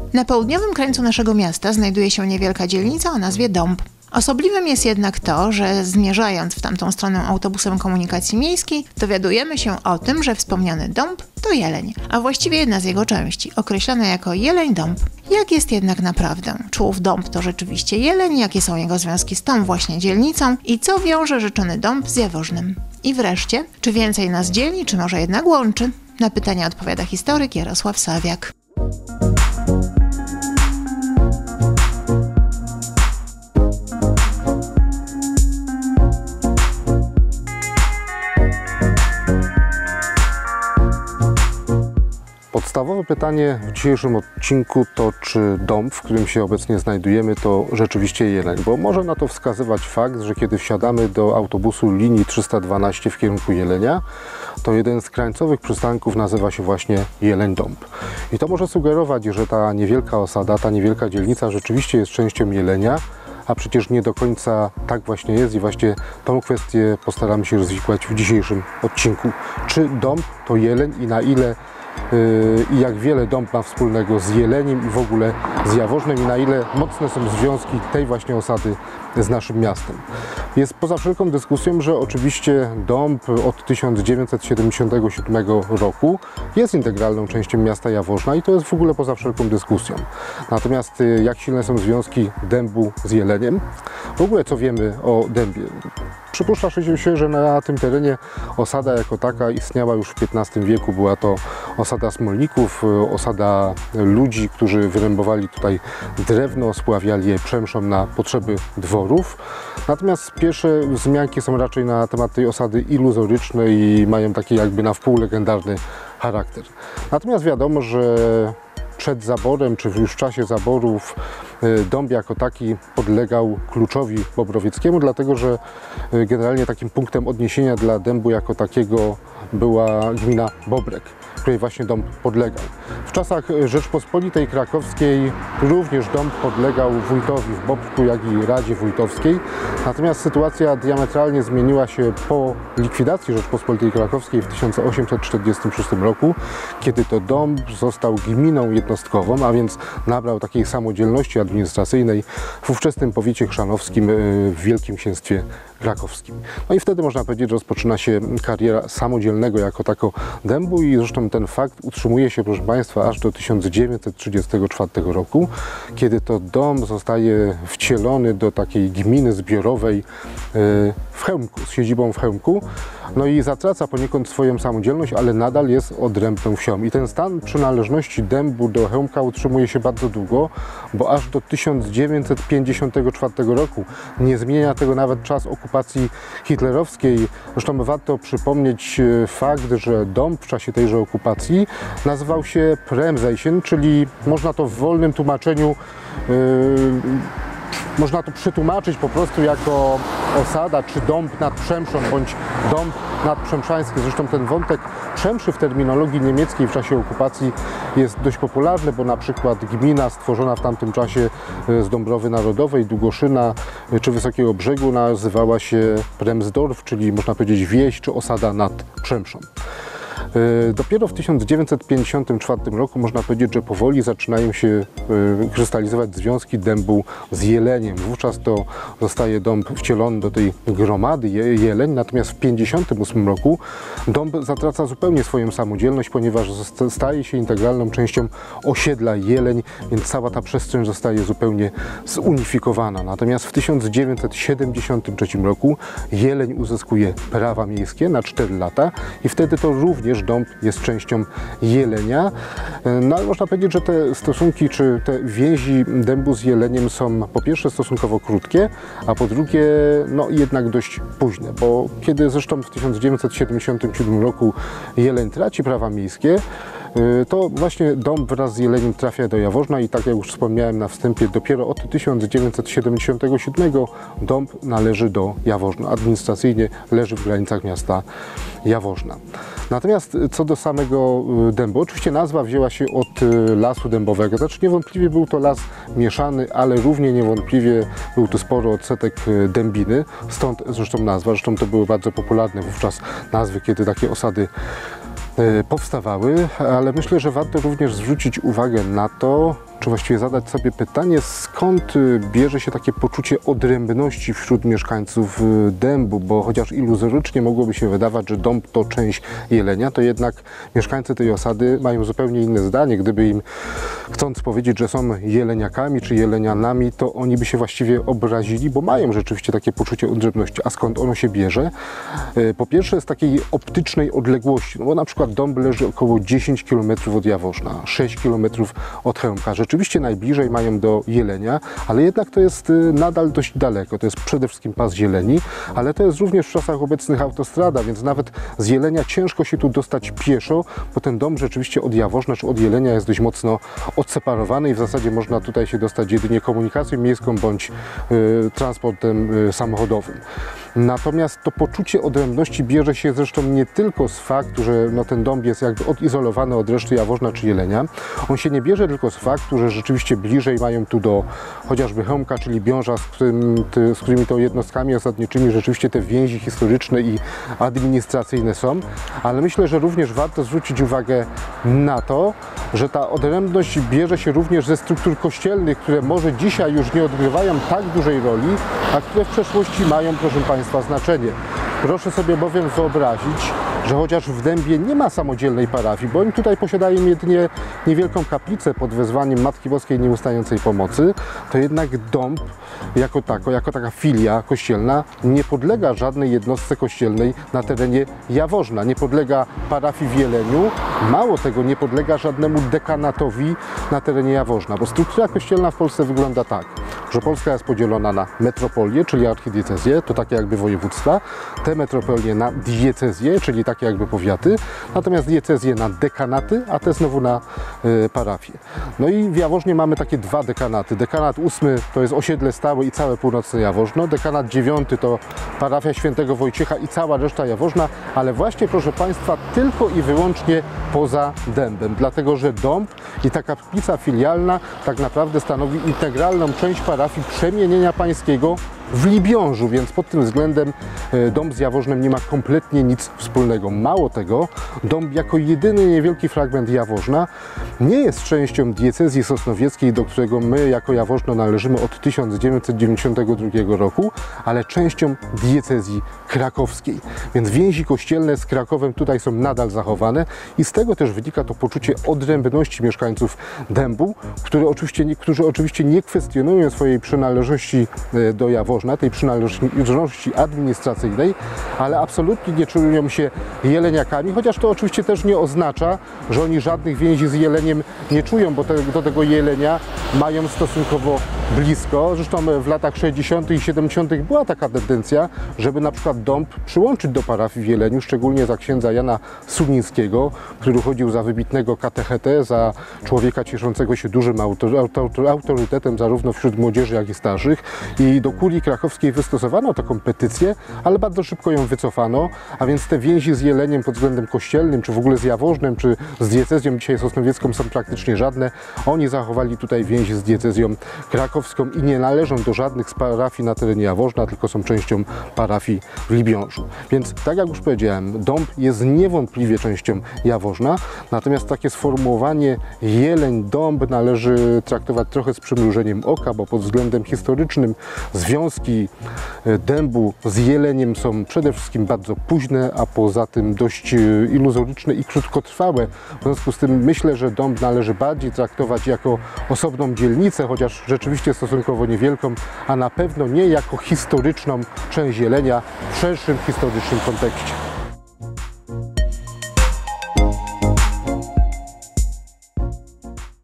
Na południowym krańcu naszego miasta znajduje się niewielka dzielnica o nazwie Dąb. Osobliwym jest jednak to, że zmierzając w tamtą stronę autobusem komunikacji miejskiej, dowiadujemy się o tym, że wspomniany dąb to jeleń, a właściwie jedna z jego części, określana jako jeleń dąb. Jak jest jednak naprawdę? Czy ów dąb to rzeczywiście jeleń? Jakie są jego związki z tą właśnie dzielnicą? I co wiąże rzeczony dąb z Jaworznem? I wreszcie, czy więcej nas dzieli, czy może jednak łączy? Na pytania odpowiada historyk Jarosław Sawiak. Podstawowe pytanie w dzisiejszym odcinku to, czy dąb, w którym się obecnie znajdujemy, to rzeczywiście jeleń, bo może na to wskazywać fakt, że kiedy wsiadamy do autobusu linii 312 w kierunku Jelenia, to jeden z krańcowych przystanków nazywa się właśnie Jeleń Dąb. I to może sugerować, że ta niewielka osada, ta niewielka dzielnica rzeczywiście jest częścią Jelenia, a przecież nie do końca tak właśnie jest i właśnie tą kwestię postaramy się rozwikłać w dzisiejszym odcinku. Czy dąb to jeleń i na ile i jak wiele dąb ma wspólnego z jeleniem i w ogóle z Jaworznem i na ile mocne są związki tej właśnie osady z naszym miastem. Jest poza wszelką dyskusją, że oczywiście dąb od 1977 roku jest integralną częścią miasta Jaworzna i to jest w ogóle poza wszelką dyskusją. Natomiast jak silne są związki dębu z jeleniem? W ogóle co wiemy o dębie? Przypuszcza się, że na tym terenie osada jako taka istniała już w XV wieku. Była to osada smolników, osada ludzi, którzy wyrębowali tutaj drewno, spławiali je przemszą na potrzeby dworów. Natomiast pierwsze wzmianki są raczej na temat tej osady iluzoryczne i mają taki jakby na wpół legendarny charakter. Natomiast wiadomo, że przed zaborem, czy już w czasie zaborów dąb jako taki podlegał kluczowi bobrowieckiemu, dlatego że generalnie takim punktem odniesienia dla dębu jako takiego była gmina Bobrek, której właśnie dąb podlegał. W czasach Rzeczpospolitej Krakowskiej również dąb podlegał wójtowi w Bobrzku, jak i Radzie Wójtowskiej. Natomiast sytuacja diametralnie zmieniła się po likwidacji Rzeczpospolitej Krakowskiej w 1846 roku, kiedy to dąb został gminą jednostkową, a więc nabrał takiej samodzielności administracyjnej w ówczesnym powiecie chrzanowskim w Wielkim Księstwie Krakowskim. No i wtedy można powiedzieć, że rozpoczyna się kariera samodzielnego jako tako dębu i zresztą ten fakt utrzymuje się, proszę Państwa, aż do 1934 roku, kiedy to dąb zostaje wcielony do takiej gminy zbiorowej w Chełmku, z siedzibą w Chełmku. No i zatraca poniekąd swoją samodzielność, ale nadal jest odrębną wsią. I ten stan przynależności dębu do Chełmka utrzymuje się bardzo długo, bo aż do 1954 roku. Nie zmienia tego nawet czas okupacji hitlerowskiej. Zresztą warto przypomnieć fakt, że dąb w czasie tejże okupacji nazywał się Premzejsien, czyli można to w wolnym tłumaczeniu można to przetłumaczyć po prostu jako osada czy dąb nad Przemszą bądź dąb nadprzemszański. Zresztą ten wątek Przemszy w terminologii niemieckiej w czasie okupacji jest dość popularny, bo na przykład gmina stworzona w tamtym czasie z Dąbrowy Narodowej, Długoszyna czy Wysokiego Brzegu nazywała się Premsdorf, czyli można powiedzieć wieś czy osada nad Przemszą. Dopiero w 1954 roku można powiedzieć, że powoli zaczynają się krystalizować związki dębu z jeleniem. Wówczas to zostaje dąb wcielony do tej gromady jeleń, natomiast w 1958 roku dąb zatraca zupełnie swoją samodzielność, ponieważ staje się integralną częścią osiedla jeleń, więc cała ta przestrzeń zostaje zupełnie zunifikowana. Natomiast w 1973 roku jeleń uzyskuje prawa miejskie na 4 lata i wtedy to również dąb jest częścią jelenia. No ale można powiedzieć, że te stosunki czy te więzi dębu z jeleniem są po pierwsze stosunkowo krótkie, a po drugie no jednak dość późne, bo kiedy zresztą w 1977 roku jeleń traci prawa miejskie, to właśnie dąb wraz z jeleniem trafia do Jaworzna i tak jak już wspomniałem na wstępie, dopiero od 1977 dąb należy do Jaworzna. Administracyjnie leży w granicach miasta Jaworzna. Natomiast co do samego dębu, oczywiście nazwa wzięła się od lasu dębowego. Znaczy niewątpliwie był to las mieszany, ale równie niewątpliwie był tu sporo odsetek dębiny, stąd zresztą nazwa. Zresztą to były bardzo popularne wówczas nazwy, kiedy takie osady powstawały, ale myślę, że warto również zwrócić uwagę na to, czy właściwie zadać sobie pytanie, skąd bierze się takie poczucie odrębności wśród mieszkańców Dębu, bo chociaż iluzorycznie mogłoby się wydawać, że Dąb to część Jelenia, to jednak mieszkańcy tej osady mają zupełnie inne zdanie. Gdyby im, chcąc powiedzieć, że są jeleniakami czy jelenianami, to oni by się właściwie obrazili, bo mają rzeczywiście takie poczucie odrębności. A skąd ono się bierze? Po pierwsze z takiej optycznej odległości, no bo na przykład Dąb leży około 10 km od Jaworzna, 6 km od Chełmka. Rzeczywiście najbliżej mają do Jelenia, ale jednak to jest nadal dość daleko. To jest przede wszystkim pas zieleni, ale to jest również w czasach obecnych autostrada, więc nawet z Jelenia ciężko się tu dostać pieszo, bo ten Dąb rzeczywiście od Jaworzna czy od Jelenia jest dość mocno odseparowany i w zasadzie można tutaj się dostać jedynie komunikacją miejską bądź transportem samochodowym. Natomiast to poczucie odrębności bierze się zresztą nie tylko z faktu, że no, ten Dąb jest jakby odizolowany od reszty Jaworzna czy Jelenia. On się nie bierze tylko z faktu, że rzeczywiście bliżej mają tu do chociażby Chełmka, czyli Biąża, z którymi to jednostkami osadniczymi rzeczywiście te więzi historyczne i administracyjne są, ale myślę, że również warto zwrócić uwagę na to, że ta odrębność bierze się również ze struktur kościelnych, które może dzisiaj już nie odgrywają tak dużej roli, a które w przeszłości mają, proszę Państwa, znaczenie. Proszę sobie bowiem wyobrazić, że chociaż w Dębie nie ma samodzielnej parafii, bo oni tutaj posiadają jedynie niewielką kaplicę pod wezwaniem Matki Boskiej Nieustającej Pomocy, to jednak Dąb jako taka filia kościelna nie podlega żadnej jednostce kościelnej na terenie Jaworzna, nie podlega parafii w Jeleniu, mało tego, nie podlega żadnemu dekanatowi na terenie Jaworzna, bo struktura kościelna w Polsce wygląda tak, że Polska jest podzielona na metropolię, czyli archidiecezje, to takie jakby województwa, te metropolie na diecezje, czyli takie jakby powiaty, natomiast diecezje na dekanaty, a te znowu na parafie. No i w Jaworznie mamy takie dwa dekanaty. Dekanat 8 to jest osiedle stałe i całe północne Jaworzno, dekanat 9 to parafia Świętego Wojciecha i cała reszta Jaworzna, ale właśnie, proszę Państwa, tylko i wyłącznie poza Dębem, dlatego że Dąb i ta kaplica filialna tak naprawdę stanowi integralną część parafii Przemienienia Pańskiego w Libiążu, więc pod tym względem Dąb z Jaworznem nie ma kompletnie nic wspólnego. Mało tego, Dąb jako jedyny niewielki fragment Jaworzna nie jest częścią diecezji sosnowieckiej, do którego my jako Jaworzno należymy od 1992 roku, ale częścią diecezji krakowskiej. Więc więzi kościelne z Krakowem tutaj są nadal zachowane i z tego też wynika to poczucie odrębności mieszkańców Dębu, którzy oczywiście nie kwestionują swojej przynależności do Jaworzna, tej przynależności administracyjnej, ale absolutnie nie czują się jeleniakami, chociaż to oczywiście też nie oznacza, że oni żadnych więzi z Jeleniem nie czują, bo do tego Jelenia mają stosunkowo blisko. Zresztą w latach 60. i 70. była taka tendencja, żeby na przykład Dąb przyłączyć do parafii w Jeleniu, szczególnie za księdza Jana Sulińskiego, który uchodził za wybitnego katechetę, za człowieka cieszącego się dużym autorytetem zarówno wśród młodzieży, jak i starszych. I do kurii krakowskiej wystosowano taką petycję, ale bardzo szybko ją wycofano, a więc te więzi z Jeleniem pod względem kościelnym, czy w ogóle z Jaworznem, czy z diecezją dzisiaj sosnowiecką są praktycznie żadne. Oni zachowali tutaj więzi z diecezją krakowską i nie należą do żadnych z parafii na terenie Jaworzna, tylko są częścią parafii w Libiążu. Więc tak jak już powiedziałem, Dąb jest niewątpliwie częścią Jaworzna, natomiast takie sformułowanie Jeleń-Dąb należy traktować trochę z przymrużeniem oka, bo pod względem historycznym związki Dębu z Jeleniem są przede wszystkim bardzo późne, a poza tym dość iluzoryczne i krótkotrwałe. W związku z tym myślę, że Dąb należy bardziej traktować jako osobną dzielnicę, chociaż rzeczywiście stosunkowo niewielką, a na pewno nie jako historyczną część Jelenia w szerszym historycznym kontekście.